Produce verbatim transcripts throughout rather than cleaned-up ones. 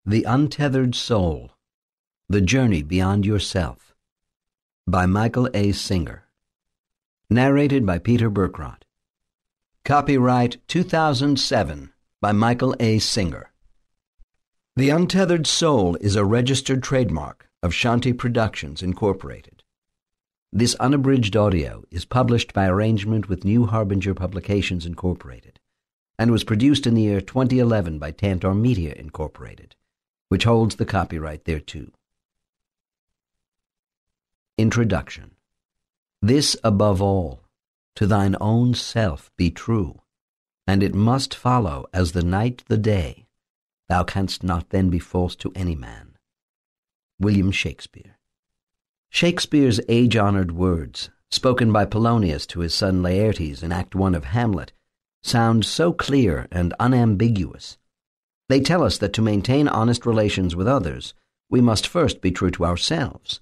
The Untethered Soul, The Journey Beyond Yourself, by Michael A. Singer. Narrated by Peter Berkrot. Copyright two thousand seven by Michael A. Singer. The Untethered Soul is a registered trademark of Shanti Productions, Incorporated. This unabridged audio is published by arrangement with New Harbinger Publications, Incorporated, and was produced in the year twenty eleven by Tantor Media, Incorporated, which holds the copyright thereto. Introduction. This above all, to thine own self be true, and it must follow as the night the day. Thou canst not then be false to any man. William Shakespeare. Shakespeare's age-honored words, spoken by Polonius to his son Laertes in Act One of Hamlet, sound so clear and unambiguous. They tell us that to maintain honest relations with others, we must first be true to ourselves.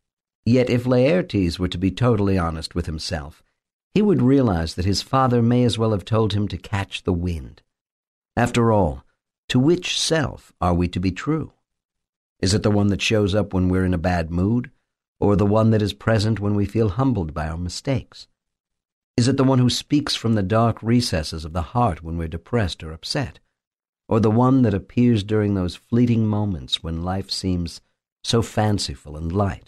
Yet if Laertes were to be totally honest with himself, he would realize that his father may as well have told him to catch the wind. After all, to which self are we to be true? Is it the one that shows up when we're in a bad mood, or the one that is present when we feel humbled by our mistakes? Is it the one who speaks from the dark recesses of the heart when we're depressed or upset, or the one that appears during those fleeting moments when life seems so fanciful and light?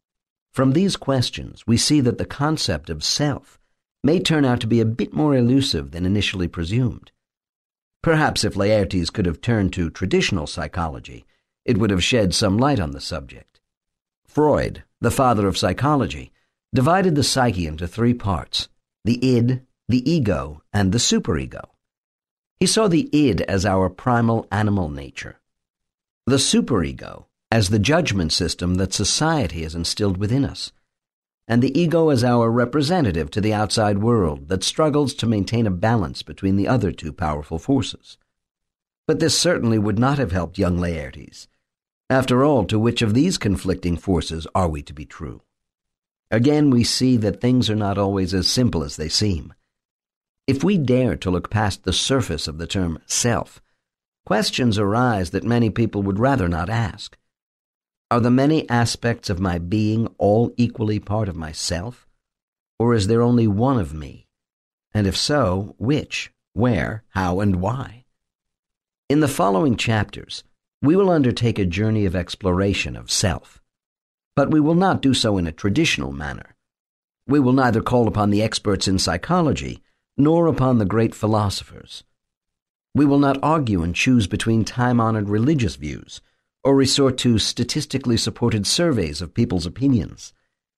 From these questions, we see that the concept of self may turn out to be a bit more elusive than initially presumed. Perhaps if Laertes could have turned to traditional psychology, it would have shed some light on the subject. Freud, the father of psychology, divided the psyche into three parts: the id, the ego, and the superego. He saw the id as our primal animal nature, the superego as the judgment system that society has instilled within us, and the ego as our representative to the outside world that struggles to maintain a balance between the other two powerful forces. But this certainly would not have helped young Laertes. After all, to which of these conflicting forces are we to be true? Again, we see that things are not always as simple as they seem. If we dare to look past the surface of the term self, questions arise that many people would rather not ask. Are the many aspects of my being all equally part of myself, or is there only one of me? And if so, which, where, how, and why? In the following chapters, we will undertake a journey of exploration of self, but we will not do so in a traditional manner. We will neither call upon the experts in psychology nor upon the great philosophers. We will not argue and choose between time-honored religious views, or resort to statistically supported surveys of people's opinions.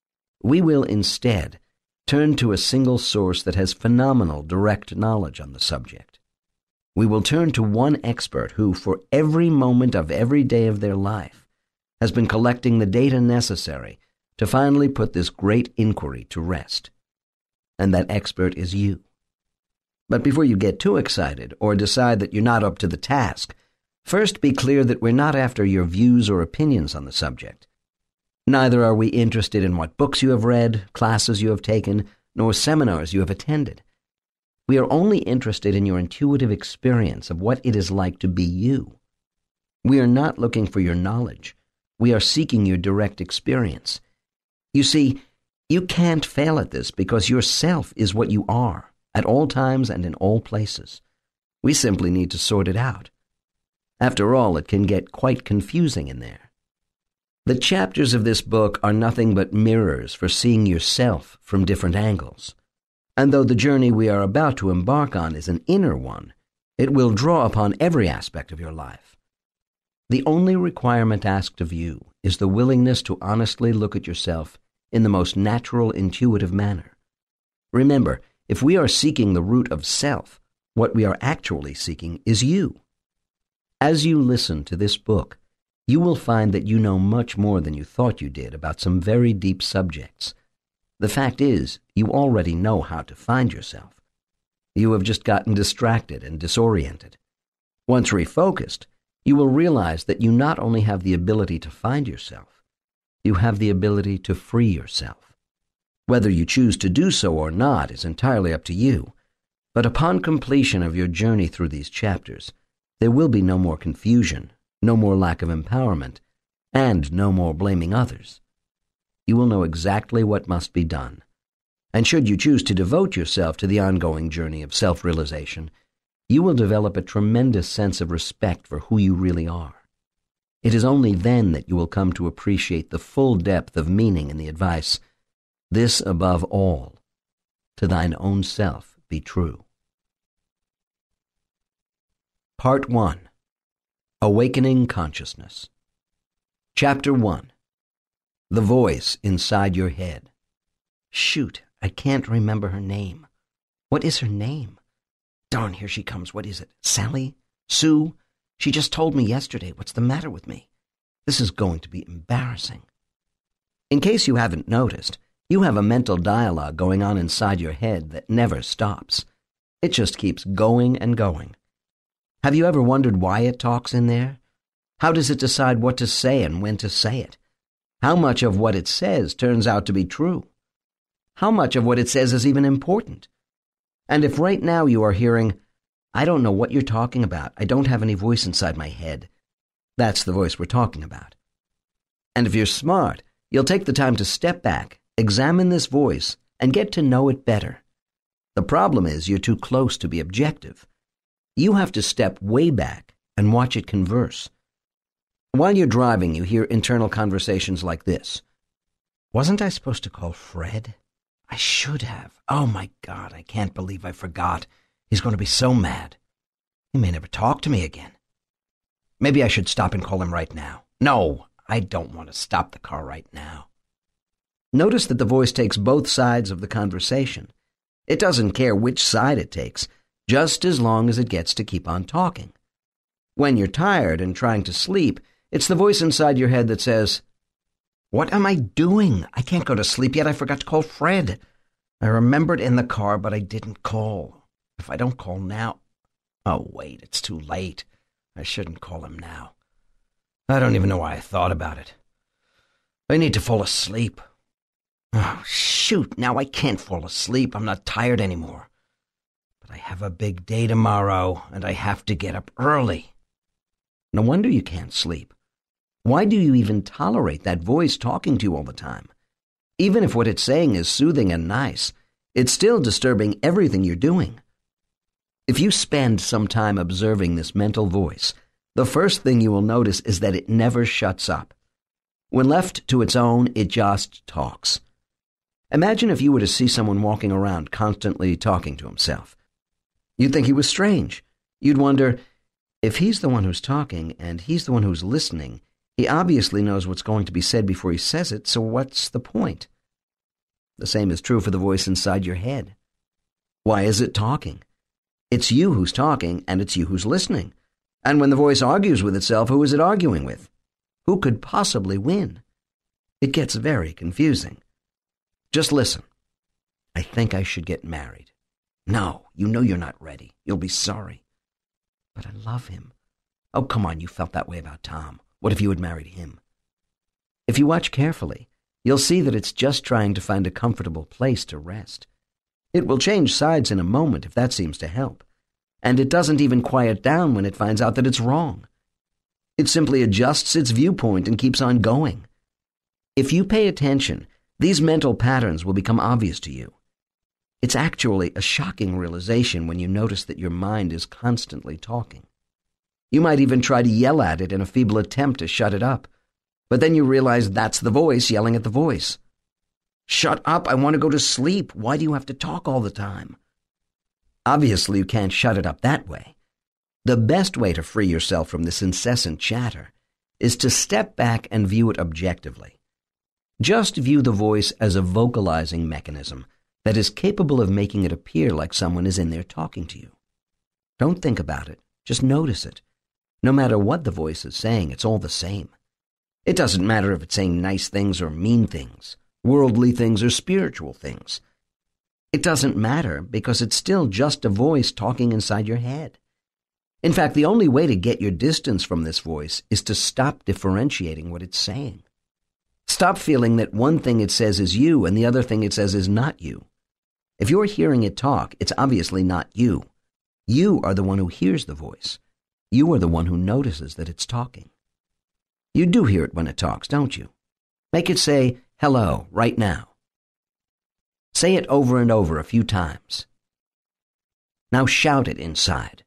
We will instead turn to a single source that has phenomenal direct knowledge on the subject. We will turn to one expert who, for every moment of every day of their life, has been collecting the data necessary to finally put this great inquiry to rest. And that expert is you. But before you get too excited or decide that you're not up to the task, first be clear that we're not after your views or opinions on the subject. Neither are we interested in what books you have read, classes you have taken, nor seminars you have attended. We are only interested in your intuitive experience of what it is like to be you. We are not looking for your knowledge. We are seeking your direct experience. You see, you can't fail at this because yourself is what you are, at all times and in all places. We simply need to sort it out. After all, it can get quite confusing in there. The chapters of this book are nothing but mirrors for seeing yourself from different angles. And though the journey we are about to embark on is an inner one, it will draw upon every aspect of your life. The only requirement asked of you is the willingness to honestly look at yourself in the most natural, intuitive manner. Remember, if we are seeking the root of self, what we are actually seeking is you. As you listen to this book, you will find that you know much more than you thought you did about some very deep subjects. The fact is, you already know how to find yourself. You have just gotten distracted and disoriented. Once refocused, you will realize that you not only have the ability to find yourself, you have the ability to free yourself. Whether you choose to do so or not is entirely up to you, but upon completion of your journey through these chapters, there will be no more confusion, no more lack of empowerment, and no more blaming others. You will know exactly what must be done. And should you choose to devote yourself to the ongoing journey of self-realization, you will develop a tremendous sense of respect for who you really are. It is only then that you will come to appreciate the full depth of meaning in the advice, "This above all, to thine own self be true." Part one. Awakening Consciousness. Chapter one. The Voice Inside Your Head. Shoot, I can't remember her name. What is her name? Darn, here she comes. What is it? Sally? Sue? She just told me yesterday. What's the matter with me? This is going to be embarrassing. In case you haven't noticed, you have a mental dialogue going on inside your head that never stops. It just keeps going and going. Have you ever wondered why it talks in there? How does it decide what to say and when to say it? How much of what it says turns out to be true? How much of what it says is even important? And if right now you are hearing, "I don't know what you're talking about. I don't have any voice inside my head," that's the voice we're talking about. And if you're smart, you'll take the time to step back, examine this voice, and get to know it better. The problem is you're too close to be objective. You have to step way back and watch it converse. While you're driving, you hear internal conversations like this. "Wasn't I supposed to call Fred? I should have. Oh my God, I can't believe I forgot. He's going to be so mad. He may never talk to me again. Maybe I should stop and call him right now. No, I don't want to stop the car right now." Notice that the voice takes both sides of the conversation. It doesn't care which side it takes, just as long as it gets to keep on talking. When you're tired and trying to sleep, it's the voice inside your head that says, "What am I doing? I can't go to sleep yet. I forgot to call Fred. I remembered in the car, but I didn't call. If I don't call now... Oh, wait, it's too late. I shouldn't call him now. I don't even know why I thought about it. I need to fall asleep. Oh, shoot, now I can't fall asleep. I'm not tired anymore. But I have a big day tomorrow, and I have to get up early." No wonder you can't sleep. Why do you even tolerate that voice talking to you all the time? Even if what it's saying is soothing and nice, it's still disturbing everything you're doing. If you spend some time observing this mental voice, the first thing you will notice is that it never shuts up. When left to its own, it just talks. Imagine if you were to see someone walking around constantly talking to himself. You'd think he was strange. You'd wonder, if he's the one who's talking and he's the one who's listening, he obviously knows what's going to be said before he says it, so what's the point? The same is true for the voice inside your head. Why is it talking? It's you who's talking, and it's you who's listening. And when the voice argues with itself, who is it arguing with? Who could possibly win? It gets very confusing. Just listen. "I think I should get married." "No, you know you're not ready. You'll be sorry." "But I love him." "Oh, come on, you felt that way about Tom. What if you had married him?" If you watch carefully, you'll see that it's just trying to find a comfortable place to rest. It will change sides in a moment if that seems to help. And it doesn't even quiet down when it finds out that it's wrong. It simply adjusts its viewpoint and keeps on going. If you pay attention, these mental patterns will become obvious to you. It's actually a shocking realization when you notice that your mind is constantly talking. You might even try to yell at it in a feeble attempt to shut it up. But then you realize that's the voice yelling at the voice. "Shut up, I want to go to sleep. Why do you have to talk all the time?" Obviously, you can't shut it up that way. The best way to free yourself from this incessant chatter is to step back and view it objectively. Just view the voice as a vocalizing mechanism that is capable of making it appear like someone is in there talking to you. Don't think about it. Just notice it. No matter what the voice is saying, it's all the same. It doesn't matter if it's saying nice things or mean things, worldly things or spiritual things. It doesn't matter because it's still just a voice talking inside your head. In fact, the only way to get your distance from this voice is to stop differentiating what it's saying. Stop feeling that one thing it says is you and the other thing it says is not you. If you're hearing it talk, it's obviously not you. You are the one who hears the voice. You are the one who notices that it's talking. You do hear it when it talks, don't you? Make it say, hello, right now. Say it over and over a few times. Now shout it inside.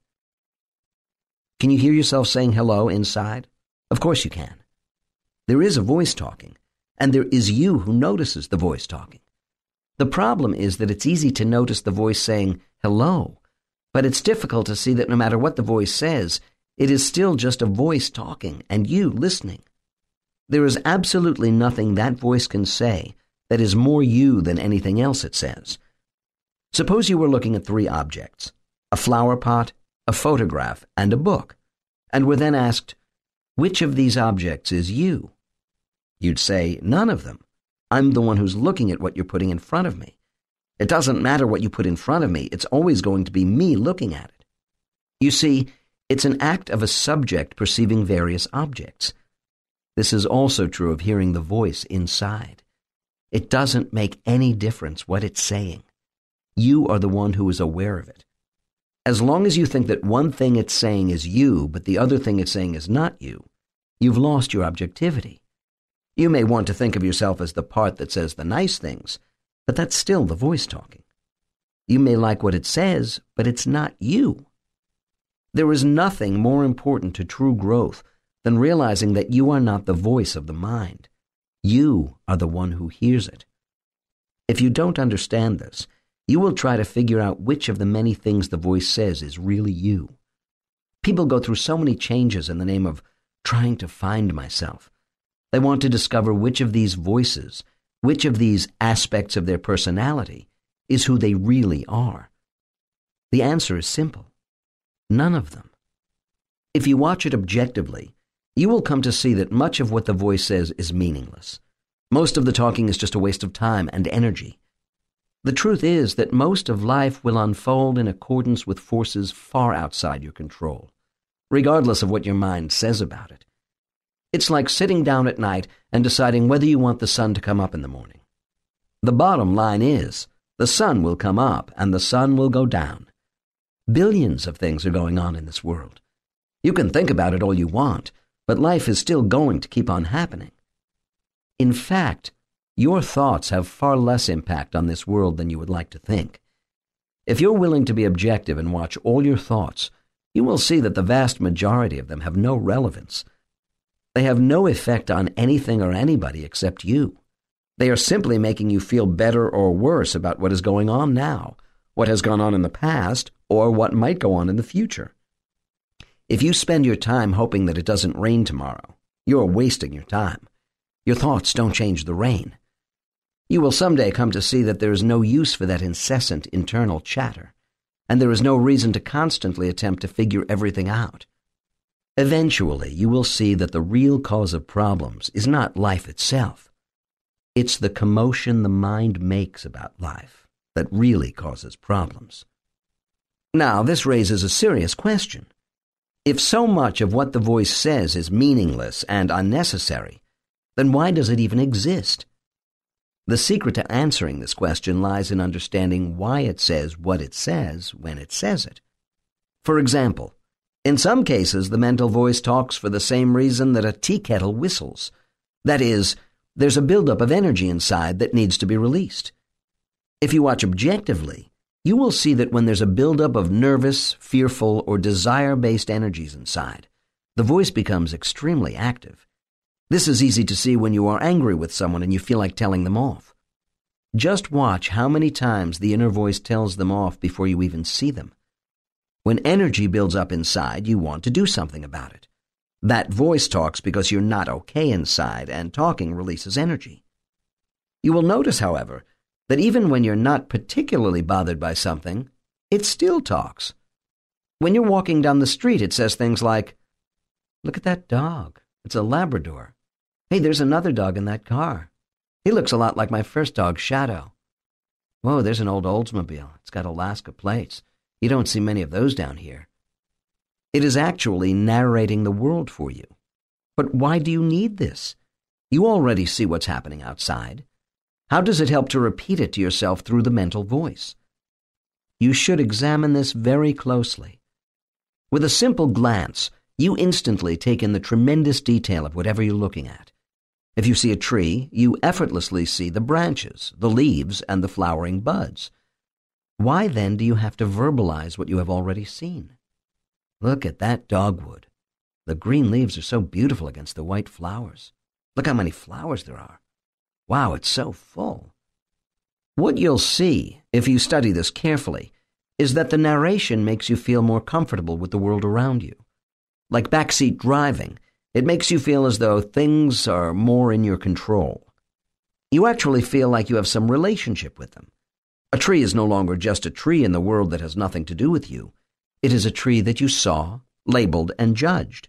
Can you hear yourself saying hello inside? Of course you can. There is a voice talking, and there is you who notices the voice talking. The problem is that it's easy to notice the voice saying hello, but it's difficult to see that no matter what the voice says, it is still just a voice talking and you listening. There is absolutely nothing that voice can say that is more you than anything else it says. Suppose you were looking at three objects, a flower pot, a photograph, and a book, and were then asked, which of these objects is you? You'd say, none of them. I'm the one who's looking at what you're putting in front of me. It doesn't matter what you put in front of me, it's always going to be me looking at it. You see, it's an act of a subject perceiving various objects. This is also true of hearing the voice inside. It doesn't make any difference what it's saying. You are the one who is aware of it. As long as you think that one thing it's saying is you, but the other thing it's saying is not you, you've lost your objectivity. You may want to think of yourself as the part that says the nice things, but that's still the voice talking. You may like what it says, but it's not you. There is nothing more important to true growth than realizing that you are not the voice of the mind. You are the one who hears it. If you don't understand this, you will try to figure out which of the many things the voice says is really you. People go through so many changes in the name of trying to find myself. They want to discover which of these voices, which of these aspects of their personality, is who they really are. The answer is simple. None of them. If you watch it objectively, you will come to see that much of what the voice says is meaningless. Most of the talking is just a waste of time and energy. The truth is that most of life will unfold in accordance with forces far outside your control, regardless of what your mind says about it. It's like sitting down at night and deciding whether you want the sun to come up in the morning. The bottom line is, the sun will come up and the sun will go down. Billions of things are going on in this world. You can think about it all you want, but life is still going to keep on happening. In fact, your thoughts have far less impact on this world than you would like to think. If you're willing to be objective and watch all your thoughts, you will see that the vast majority of them have no relevance. They have no effect on anything or anybody except you. They are simply making you feel better or worse about what is going on now, what has gone on in the past, or what might go on in the future. If you spend your time hoping that it doesn't rain tomorrow, you're wasting your time. Your thoughts don't change the rain. You will someday come to see that there is no use for that incessant internal chatter, and there is no reason to constantly attempt to figure everything out. Eventually, you will see that the real cause of problems is not life itself. It's the commotion the mind makes about life that really causes problems. Now, this raises a serious question. If so much of what the voice says is meaningless and unnecessary, then why does it even exist? The secret to answering this question lies in understanding why it says what it says when it says it. For example, in some cases the mental voice talks for the same reason that a tea kettle whistles. That is, there's a buildup of energy inside that needs to be released. If you watch objectively, you will see that when there's a buildup of nervous, fearful, or desire-based energies inside, the voice becomes extremely active. This is easy to see when you are angry with someone and you feel like telling them off. Just watch how many times the inner voice tells them off before you even see them. When energy builds up inside, you want to do something about it. That voice talks because you're not okay inside, and talking releases energy. You will notice, however, that even when you're not particularly bothered by something, it still talks. When you're walking down the street, it says things like, "Look at that dog. It's a Labrador. Hey, there's another dog in that car. He looks a lot like my first dog, Shadow. Whoa, there's an old Oldsmobile. It's got Alaska plates. You don't see many of those down here." It is actually narrating the world for you. But why do you need this? You already see what's happening outside. How does it help to repeat it to yourself through the mental voice? You should examine this very closely. With a simple glance, you instantly take in the tremendous detail of whatever you're looking at. If you see a tree, you effortlessly see the branches, the leaves, and the flowering buds. Why then do you have to verbalize what you have already seen? Look at that dogwood. The green leaves are so beautiful against the white flowers. Look how many flowers there are. Wow, it's so full. What you'll see, if you study this carefully, is that the narration makes you feel more comfortable with the world around you. Like backseat driving, it makes you feel as though things are more in your control. You actually feel like you have some relationship with them. A tree is no longer just a tree in the world that has nothing to do with you. It is a tree that you saw, labeled, and judged.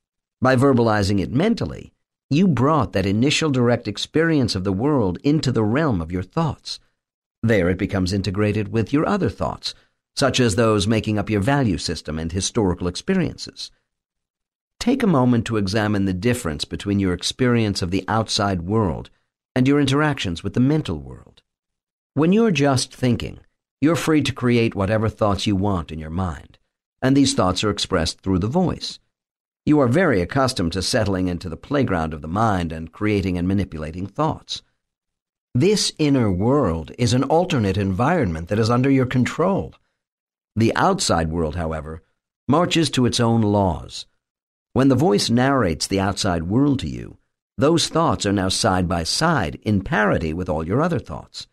By verbalizing it mentally, you brought that initial direct experience of the world into the realm of your thoughts. There it becomes integrated with your other thoughts, such as those making up your value system and historical experiences. Take a moment to examine the difference between your experience of the outside world and your interactions with the mental world. When you're just thinking, you're free to create whatever thoughts you want in your mind, and these thoughts are expressed through the voice. You are very accustomed to settling into the playground of the mind and creating and manipulating thoughts. This inner world is an alternate environment that is under your control. The outside world, however, marches to its own laws. When the voice narrates the outside world to you, those thoughts are now side by side in parity with all your other thoughts.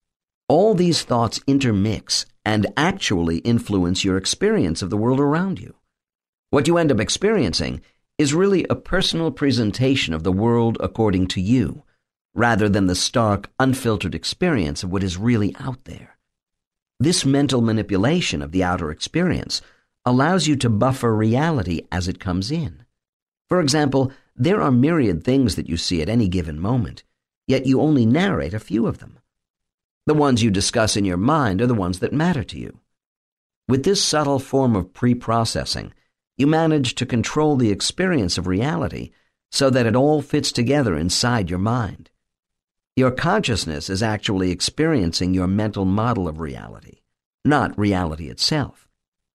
All these thoughts intermix and actually influence your experience of the world around you. What you end up experiencing is really a personal presentation of the world according to you, rather than the stark, unfiltered experience of what is really out there. This mental manipulation of the outer experience allows you to buffer reality as it comes in. For example, there are myriad things that you see at any given moment, yet you only narrate a few of them. The ones you discuss in your mind are the ones that matter to you. With this subtle form of pre-processing, you manage to control the experience of reality so that it all fits together inside your mind. Your consciousness is actually experiencing your mental model of reality, not reality itself.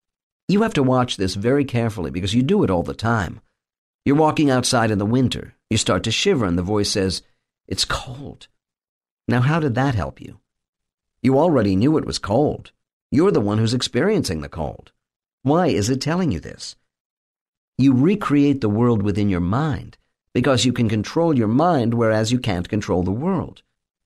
You have to watch this very carefully because you do it all the time. You're walking outside in the winter. You start to shiver and the voice says, "It's cold." Now, how did that help you? You already knew it was cold. You're the one who's experiencing the cold. Why is it telling you this? You recreate the world within your mind because you can control your mind, whereas you can't control the world.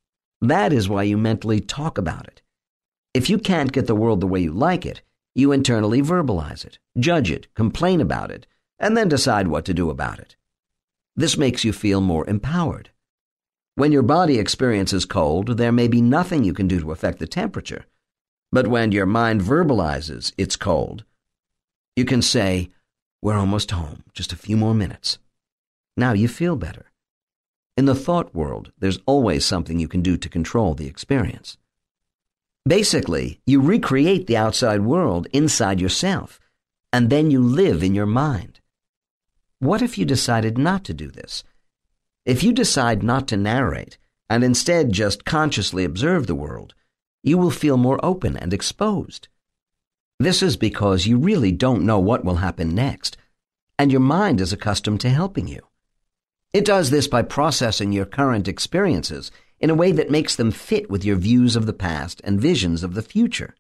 That is why you mentally talk about it. If you can't get the world the way you like it, you internally verbalize it, judge it, complain about it, and then decide what to do about it. This makes you feel more empowered. When your body experiences cold, there may be nothing you can do to affect the temperature. But when your mind verbalizes it's cold, you can say, "We're almost home, just a few more minutes." Now you feel better. In the thought world, there's always something you can do to control the experience. Basically, you recreate the outside world inside yourself, and then you live in your mind. What if you decided not to do this? If you decide not to narrate, and instead just consciously observe the world, you will feel more open and exposed. This is because you really don't know what will happen next, and your mind is accustomed to helping you. It does this by processing your current experiences in a way that makes them fit with your views of the past and visions of the future.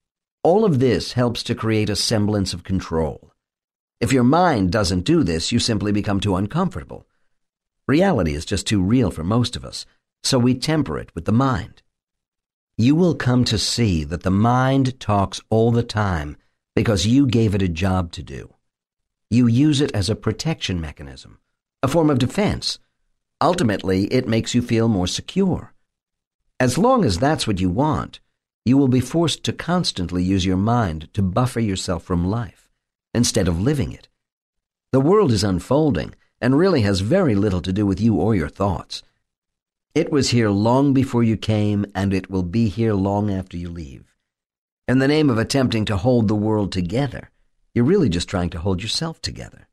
All of this helps to create a semblance of control. If your mind doesn't do this, you simply become too uncomfortable. Reality is just too real for most of us, so we temper it with the mind. You will come to see that the mind talks all the time because you gave it a job to do. You use it as a protection mechanism, a form of defense. Ultimately, it makes you feel more secure. As long as that's what you want, you will be forced to constantly use your mind to buffer yourself from life, instead of living it. The world is unfolding and really has very little to do with you or your thoughts. It was here long before you came, and it will be here long after you leave. In the name of attempting to hold the world together, you're really just trying to hold yourself together.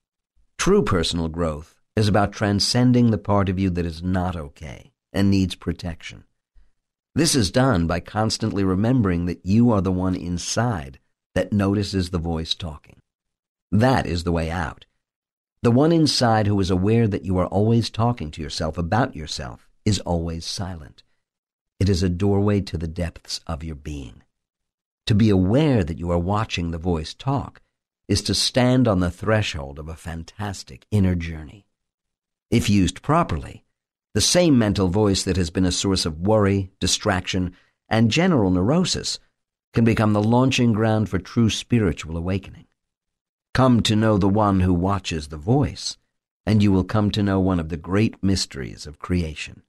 True personal growth is about transcending the part of you that is not okay and needs protection. This is done by constantly remembering that you are the one inside that notices the voice talking. That is the way out. The one inside who is aware that you are always talking to yourself about yourself is always silent. It is a doorway to the depths of your being. To be aware that you are watching the voice talk is to stand on the threshold of a fantastic inner journey. If used properly, the same mental voice that has been a source of worry, distraction, and general neurosis can become the launching ground for true spiritual awakening. Come to know the one who watches the voice, and you will come to know one of the great mysteries of creation.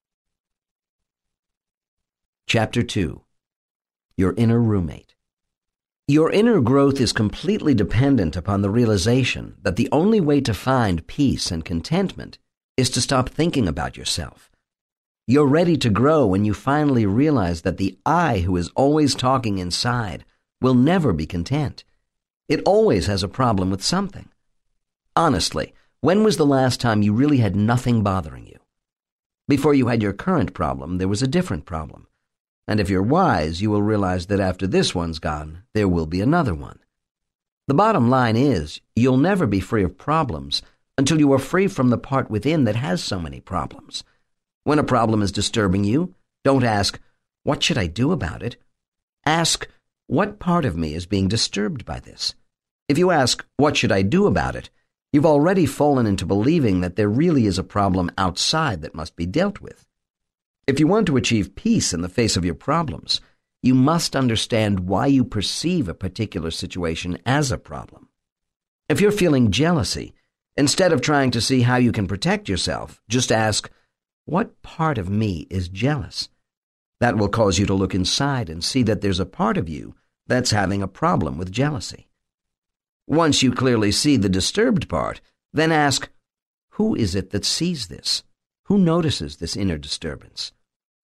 Chapter two. Your Inner Roommate. Your inner growth is completely dependent upon the realization that the only way to find peace and contentment is to stop thinking about yourself. You're ready to grow when you finally realize that the I who is always talking inside will never be content. It always has a problem with something. Honestly, when was the last time you really had nothing bothering you? Before you had your current problem, there was a different problem. And if you're wise, you will realize that after this one's gone, there will be another one. The bottom line is, you'll never be free of problems until you are free from the part within that has so many problems. When a problem is disturbing you, don't ask, what should I do about it? Ask, what part of me is being disturbed by this? If you ask, what should I do about it? You've already fallen into believing that there really is a problem outside that must be dealt with. If you want to achieve peace in the face of your problems, you must understand why you perceive a particular situation as a problem. If you're feeling jealousy, instead of trying to see how you can protect yourself, just ask, what part of me is jealous? That will cause you to look inside and see that there's a part of you that's having a problem with jealousy. Once you clearly see the disturbed part, then ask, who is it that sees this? Who notices this inner disturbance?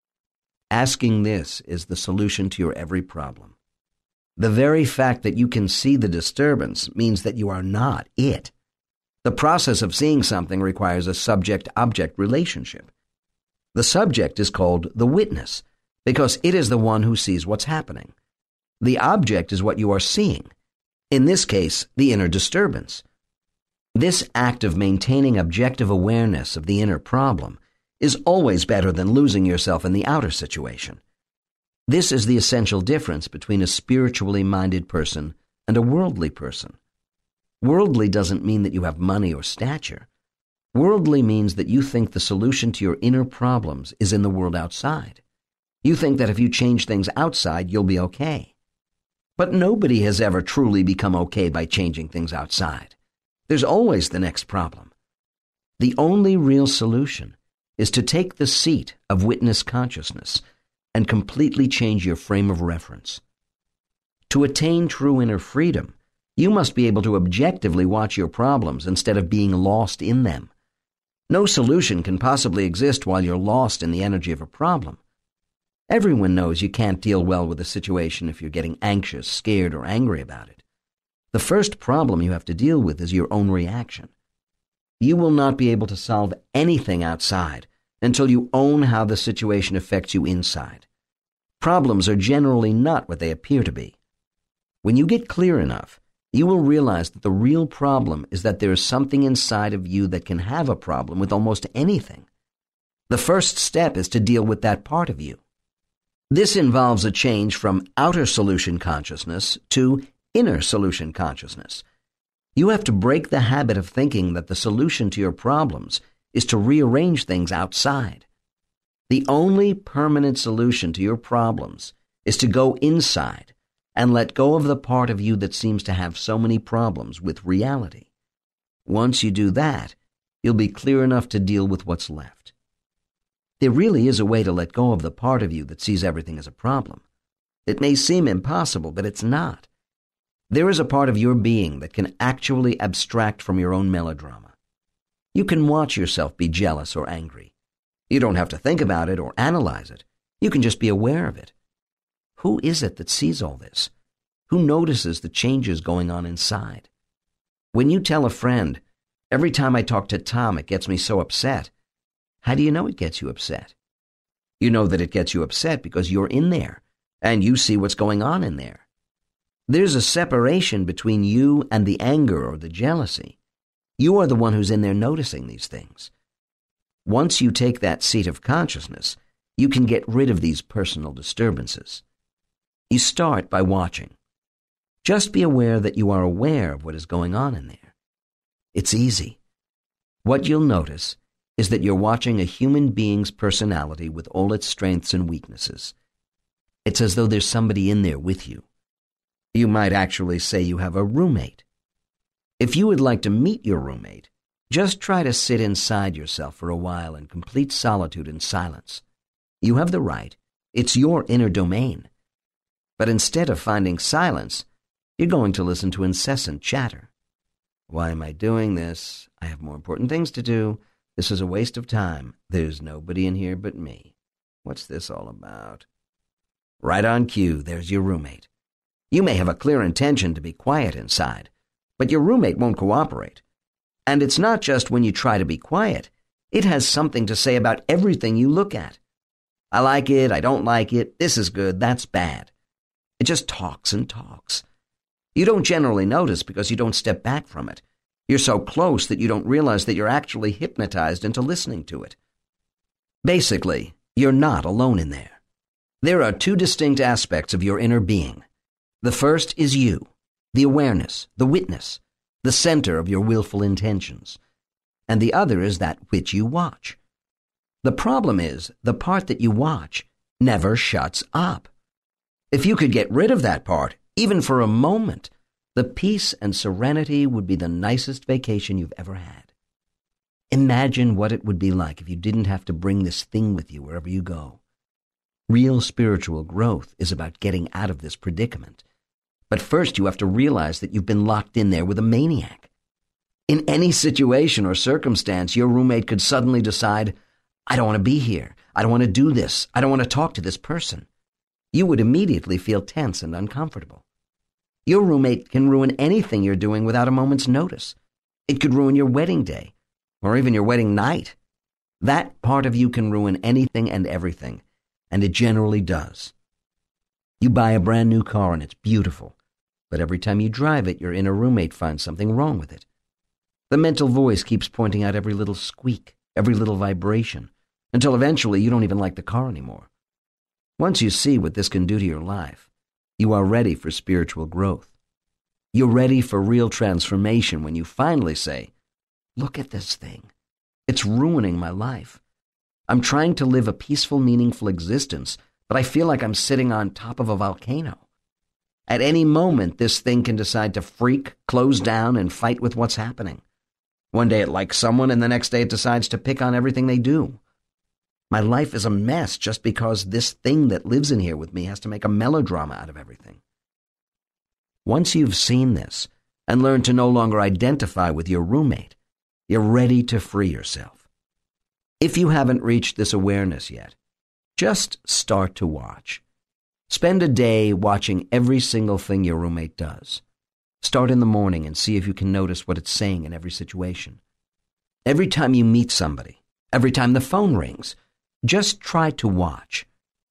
Asking this is the solution to your every problem. The very fact that you can see the disturbance means that you are not it. The process of seeing something requires a subject-object relationship. The subject is called the witness because it is the one who sees what's happening. The object is what you are seeing, in this case, the inner disturbance. This act of maintaining objective awareness of the inner problem is always better than losing yourself in the outer situation. This is the essential difference between a spiritually minded person and a worldly person. Worldly doesn't mean that you have money or stature. Worldly means that you think the solution to your inner problems is in the world outside. You think that if you change things outside, you'll be okay. But nobody has ever truly become okay by changing things outside. There's always the next problem. The only real solution is to take the seat of witness consciousness and completely change your frame of reference. To attain true inner freedom, you must be able to objectively watch your problems instead of being lost in them. No solution can possibly exist while you're lost in the energy of a problem. Everyone knows you can't deal well with a situation if you're getting anxious, scared, or angry about it. The first problem you have to deal with is your own reaction. You will not be able to solve anything outside until you own how the situation affects you inside. Problems are generally not what they appear to be. When you get clear enough, you will realize that the real problem is that there is something inside of you that can have a problem with almost anything. The first step is to deal with that part of you. This involves a change from outer solution consciousness to inner solution consciousness. You have to break the habit of thinking that the solution to your problems is to rearrange things outside. The only permanent solution to your problems is to go inside and let go of the part of you that seems to have so many problems with reality. Once you do that, you'll be clear enough to deal with what's left. There really is a way to let go of the part of you that sees everything as a problem. It may seem impossible, but it's not. There is a part of your being that can actually abstract from your own melodrama. You can watch yourself be jealous or angry. You don't have to think about it or analyze it. You can just be aware of it. Who is it that sees all this? Who notices the changes going on inside? When you tell a friend, every time I talk to Tom, it gets me so upset, how do you know it gets you upset? You know that it gets you upset because you're in there, and you see what's going on in there. There's a separation between you and the anger or the jealousy. You are the one who's in there noticing these things. Once you take that seat of consciousness, you can get rid of these personal disturbances. You start by watching. Just be aware that you are aware of what is going on in there. It's easy. What you'll notice is that you're watching a human being's personality with all its strengths and weaknesses. It's as though there's somebody in there with you. You might actually say you have a roommate. If you would like to meet your roommate, just try to sit inside yourself for a while in complete solitude and silence. You have the right. It's your inner domain. But instead of finding silence, you're going to listen to incessant chatter. Why am I doing this? I have more important things to do. This is a waste of time. There's nobody in here but me. What's this all about? Right on cue, there's your roommate. You may have a clear intention to be quiet inside, but your roommate won't cooperate. And it's not just when you try to be quiet. It has something to say about everything you look at. I like it, I don't like it, this is good, that's bad. It just talks and talks. You don't generally notice because you don't step back from it. You're so close that you don't realize that you're actually hypnotized into listening to it. Basically, you're not alone in there. There are two distinct aspects of your inner being. The first is you, the awareness, the witness, the center of your willful intentions. And the other is that which you watch. The problem is, the part that you watch never shuts up. If you could get rid of that part, even for a moment, the peace and serenity would be the nicest vacation you've ever had. Imagine what it would be like if you didn't have to bring this thing with you wherever you go. Real spiritual growth is about getting out of this predicament. But first you have to realize that you've been locked in there with a maniac. In any situation or circumstance, your roommate could suddenly decide, I don't want to be here. I don't want to do this. I don't want to talk to this person. You would immediately feel tense and uncomfortable. Your roommate can ruin anything you're doing without a moment's notice. It could ruin your wedding day, or even your wedding night. That part of you can ruin anything and everything, and it generally does. You buy a brand new car and it's beautiful, but every time you drive it, your inner roommate finds something wrong with it. The mental voice keeps pointing out every little squeak, every little vibration, until eventually you don't even like the car anymore. Once you see what this can do to your life, you are ready for spiritual growth. You're ready for real transformation when you finally say, look at this thing. It's ruining my life. I'm trying to live a peaceful, meaningful existence, but I feel like I'm sitting on top of a volcano. At any moment, this thing can decide to freak, close down, and fight with what's happening. One day it likes someone, and the next day it decides to pick on everything they do. My life is a mess just because this thing that lives in here with me has to make a melodrama out of everything. Once you've seen this and learned to no longer identify with your roommate, you're ready to free yourself. If you haven't reached this awareness yet, just start to watch. Spend a day watching every single thing your roommate does. Start in the morning and see if you can notice what it's saying in every situation. Every time you meet somebody, every time the phone rings, just try to watch.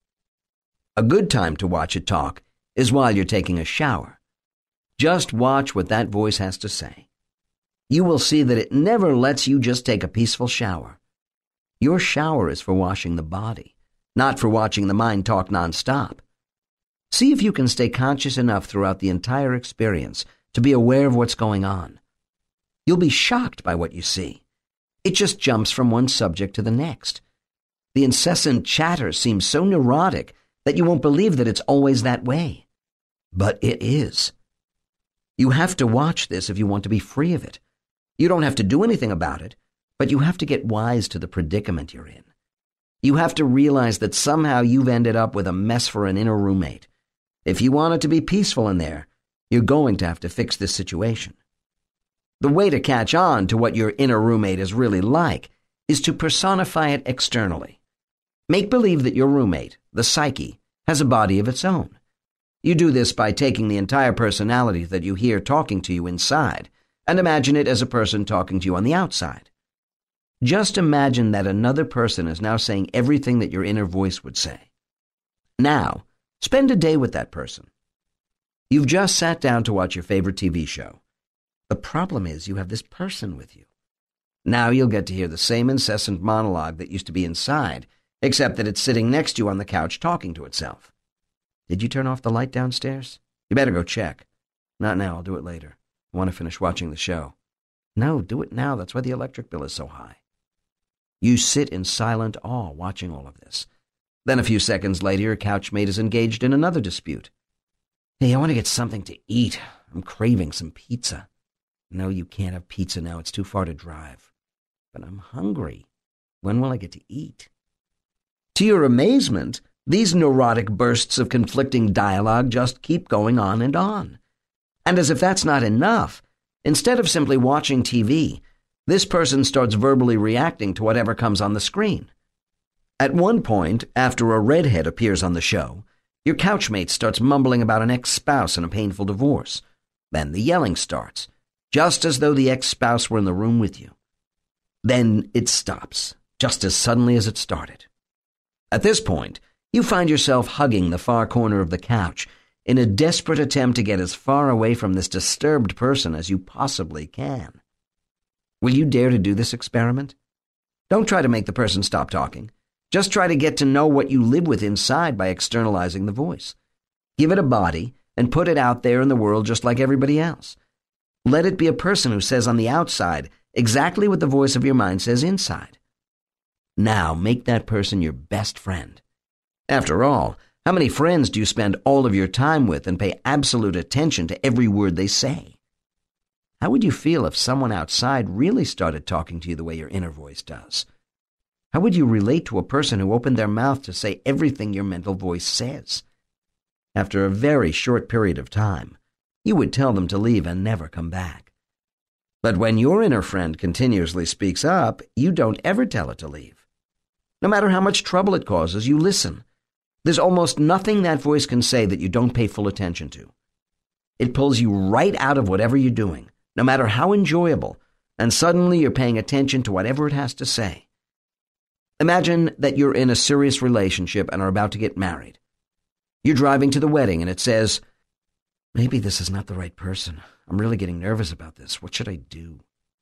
A good time to watch it talk is while you're taking a shower. Just watch what that voice has to say. You will see that it never lets you just take a peaceful shower. Your shower is for washing the body, not for watching the mind talk nonstop. See if you can stay conscious enough throughout the entire experience to be aware of what's going on. You'll be shocked by what you see. It just jumps from one subject to the next. The incessant chatter seems so neurotic that you won't believe that it's always that way. But it is. You have to watch this if you want to be free of it. You don't have to do anything about it, but you have to get wise to the predicament you're in. You have to realize that somehow you've ended up with a mess for an inner roommate. If you want it to be peaceful in there, you're going to have to fix this situation. The way to catch on to what your inner roommate is really like is to personify it externally. Make believe that your roommate, the psyche, has a body of its own. You do this by taking the entire personality that you hear talking to you inside and imagine it as a person talking to you on the outside. Just imagine that another person is now saying everything that your inner voice would say. Now, spend a day with that person. You've just sat down to watch your favorite T V show. The problem is you have this person with you. Now you'll get to hear the same incessant monologue that used to be inside, except that it's sitting next to you on the couch talking to itself. Did you turn off the light downstairs? You better go check. Not now, I'll do it later. I want to finish watching the show. No, do it now, that's why the electric bill is so high. You sit in silent awe watching all of this. Then a few seconds later, your couchmate is engaged in another dispute. Hey, I want to get something to eat. I'm craving some pizza. No, you can't have pizza now, it's too far to drive. But I'm hungry. When will I get to eat? To your amazement, these neurotic bursts of conflicting dialogue just keep going on and on. And as if that's not enough, instead of simply watching T V, this person starts verbally reacting to whatever comes on the screen. At one point, after a redhead appears on the show, your couchmate starts mumbling about an ex-spouse and a painful divorce. Then the yelling starts, just as though the ex-spouse were in the room with you. Then it stops, just as suddenly as it started. At this point, you find yourself hugging the far corner of the couch in a desperate attempt to get as far away from this disturbed person as you possibly can. Will you dare to do this experiment? Don't try to make the person stop talking. Just try to get to know what you live with inside by externalizing the voice. Give it a body and put it out there in the world just like everybody else. Let it be a person who says on the outside exactly what the voice of your mind says inside. Now make that person your best friend. After all, how many friends do you spend all of your time with and pay absolute attention to every word they say? How would you feel if someone outside really started talking to you the way your inner voice does? How would you relate to a person who opened their mouth to say everything your mental voice says? After a very short period of time, you would tell them to leave and never come back. But when your inner friend continuously speaks up, you don't ever tell it to leave. No matter how much trouble it causes, you listen. There's almost nothing that voice can say that you don't pay full attention to. It pulls you right out of whatever you're doing, no matter how enjoyable, and suddenly you're paying attention to whatever it has to say. Imagine that you're in a serious relationship and are about to get married. You're driving to the wedding and it says, maybe this is not the right person. I'm really getting nervous about this. What should I do?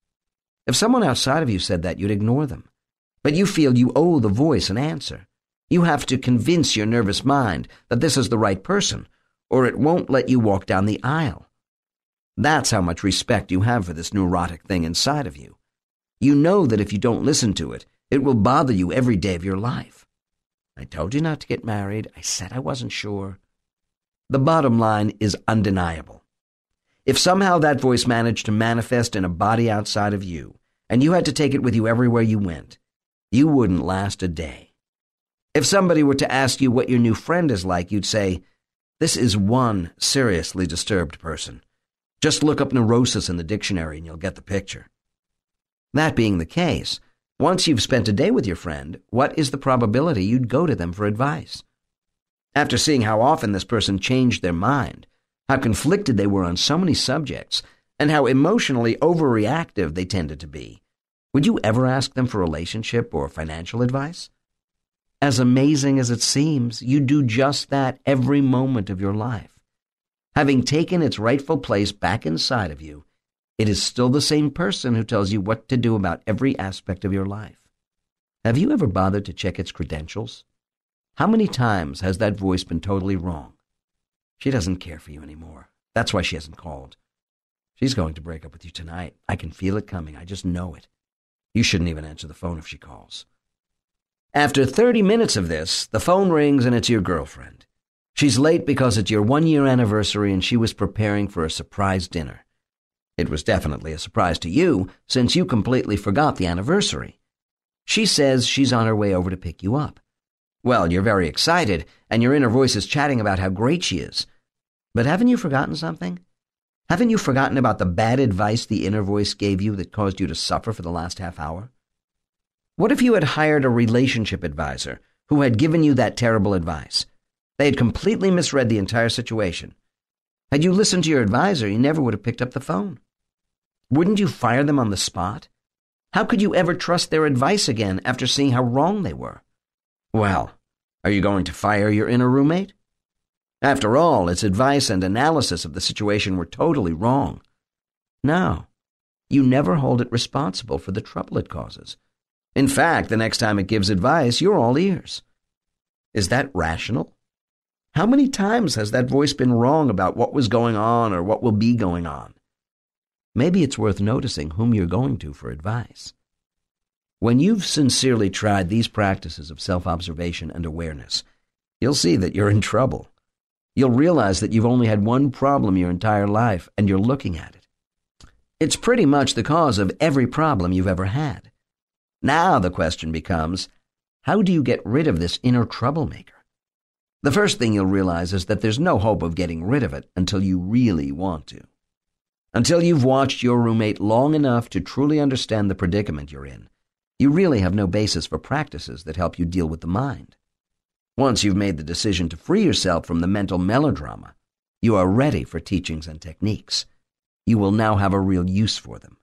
If someone outside of you said that, you'd ignore them. But you feel you owe the voice an answer. You have to convince your nervous mind that this is the right person, or it won't let you walk down the aisle. That's how much respect you have for this neurotic thing inside of you. You know that if you don't listen to it, it will bother you every day of your life. I told you not to get married. I said I wasn't sure. The bottom line is undeniable. If somehow that voice managed to manifest in a body outside of you, and you had to take it with you everywhere you went, you wouldn't last a day. If somebody were to ask you what your new friend is like, you'd say, this is one seriously disturbed person. Just look up neurosis in the dictionary and you'll get the picture. That being the case, once you've spent a day with your friend, what is the probability you'd go to them for advice? After seeing how often this person changed their mind, how conflicted they were on so many subjects, and how emotionally overreactive they tended to be, would you ever ask them for relationship or financial advice? As amazing as it seems, you do just that every moment of your life. Having taken its rightful place back inside of you, it is still the same person who tells you what to do about every aspect of your life. Have you ever bothered to check its credentials? How many times has that voice been totally wrong? She doesn't care for you anymore. That's why she hasn't called. She's going to break up with you tonight. I can feel it coming. I just know it. You shouldn't even answer the phone if she calls. After thirty minutes of this, the phone rings and it's your girlfriend. She's late because it's your one-year anniversary and she was preparing for a surprise dinner. It was definitely a surprise to you, since you completely forgot the anniversary. She says she's on her way over to pick you up. Well, you're very excited, and your inner voice is chatting about how great she is. But haven't you forgotten something? Haven't you forgotten about the bad advice the inner voice gave you that caused you to suffer for the last half hour? What if you had hired a relationship advisor who had given you that terrible advice? They had completely misread the entire situation. Had you listened to your advisor, you never would have picked up the phone. Wouldn't you fire them on the spot? How could you ever trust their advice again after seeing how wrong they were? Well, are you going to fire your inner roommate? After all, its advice and analysis of the situation were totally wrong. No, you never hold it responsible for the trouble it causes. In fact, the next time it gives advice, you're all ears. Is that rational? How many times has that voice been wrong about what was going on or what will be going on? Maybe it's worth noticing whom you're going to for advice. When you've sincerely tried these practices of self-observation and awareness, you'll see that you're in trouble. You'll realize that you've only had one problem your entire life, and you're looking at it. It's pretty much the cause of every problem you've ever had. Now the question becomes, how do you get rid of this inner troublemaker? The first thing you'll realize is that there's no hope of getting rid of it until you really want to. Until you've watched your roommate long enough to truly understand the predicament you're in, you really have no basis for practices that help you deal with the mind. Once you've made the decision to free yourself from the mental melodrama, you are ready for teachings and techniques. You will now have a real use for them.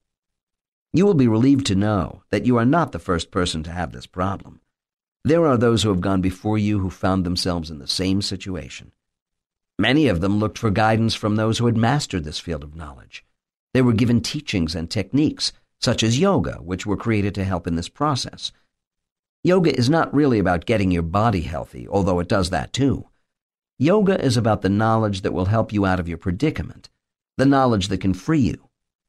You will be relieved to know that you are not the first person to have this problem. There are those who have gone before you who found themselves in the same situation. Many of them looked for guidance from those who had mastered this field of knowledge. They were given teachings and techniques, such as yoga, which were created to help in this process. Yoga is not really about getting your body healthy, although it does that too. Yoga is about the knowledge that will help you out of your predicament, the knowledge that can free you.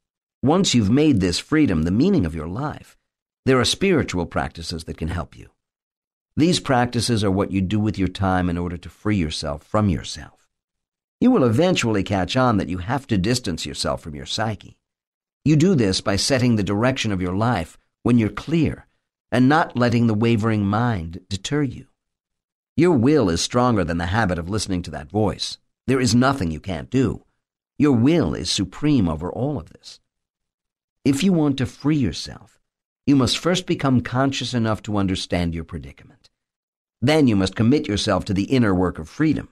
Once you've made this freedom the meaning of your life, there are spiritual practices that can help you. These practices are what you do with your time in order to free yourself from yourself. You will eventually catch on that you have to distance yourself from your psyche. You do this by setting the direction of your life when you're clear and not letting the wavering mind deter you. Your will is stronger than the habit of listening to that voice. There is nothing you can't do. Your will is supreme over all of this. If you want to free yourself, you must first become conscious enough to understand your predicament. Then you must commit yourself to the inner work of freedom.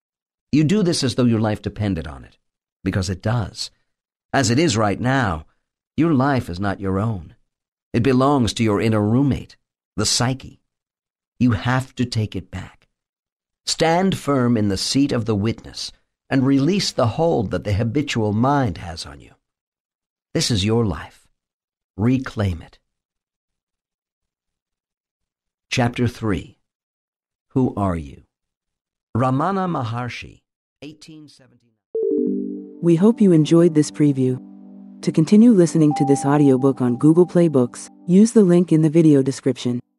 You do this as though your life depended on it, because it does. As it is right now, your life is not your own. It belongs to your inner roommate, the psyche. You have to take it back. Stand firm in the seat of the witness and release the hold that the habitual mind has on you. This is your life. Reclaim it. Chapter three. Who are you? Ramana Maharshi, eighteen seventy-nine. We hope you enjoyed this preview. To continue listening to this audiobook on Google Play Books, use the link in the video description.